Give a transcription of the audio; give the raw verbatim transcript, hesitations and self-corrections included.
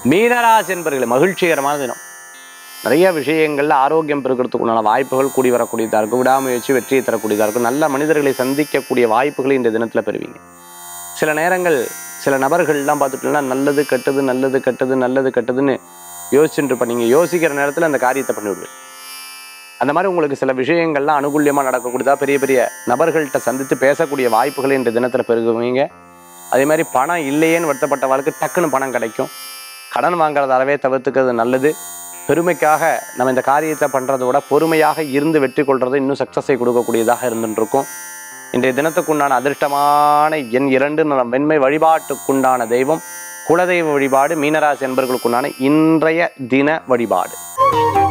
மீனராசி என்பவர்களே மகிழ்ச்சிகரமான தினம். நிறைய விஷயங்கள்ல ஆரோக்கியம் பெருக்கிறதுக்குண்டான வாய்ப்புகள் கூடி வரக்கூடியதாக இருக்கும். விடாமுயற்சி வெற்றியை தரக்கூடியதாக இருக்கும். நல்ல மனிதர்களை சந்திக்கக்கூடிய வாய்ப்புகளை இந்த தினத்துல பெறுவீங்க. சில நேரங்கள் சில நபர்கள்லாம் பார்த்துட்டோம்னா நல்லது கெட்டது நல்லது கெட்டது நல்லது கெட்டதுன்னு யோசிச்சுட்டு இருப்ப. நீங்க யோசிக்கிற நேரத்துல அந்த காரியத்தை பண்ணிவிடுவீங்க. அந்த மாதிரி உங்களுக்கு சில விஷயங்கள்லாம் அனுகூல்யமா நடக்கக்கூடியதா பெரிய பெரிய நபர்கள்ட்ட சந்தித்து பேசக்கூடிய வாய்ப்புகளை இந்த தினத்துல பெருகுவீங்க. அதே மாதிரி பணம் இல்லையேன்னு வருத்தப்பட்ட வாழ்க்கை டக்குன்னு பணம் கிடைக்கும். கடன் வாங்குறத அறவே தவிர்த்துக்கிறது நல்லது. பெருமைக்காக நம்ம இந்த காரியத்தை பண்றதை விட பொறுமையாக இருந்து வெற்றி கொள்றது இன்னும் சக்சஸை கொடுக்கக்கூடியதாக இருந்துட்டு இருக்கும். இன்றைய தினத்துக்குண்டான அதிர்ஷ்டமான எண் இரண்டு நிறம் வெண்மை. வழிபாட்டுக்குண்டான தெய்வம் குலதெய்வ வழிபாடு. மீனராசி என்பவர்களுக்குண்டான இன்றைய தின வழிபாடு.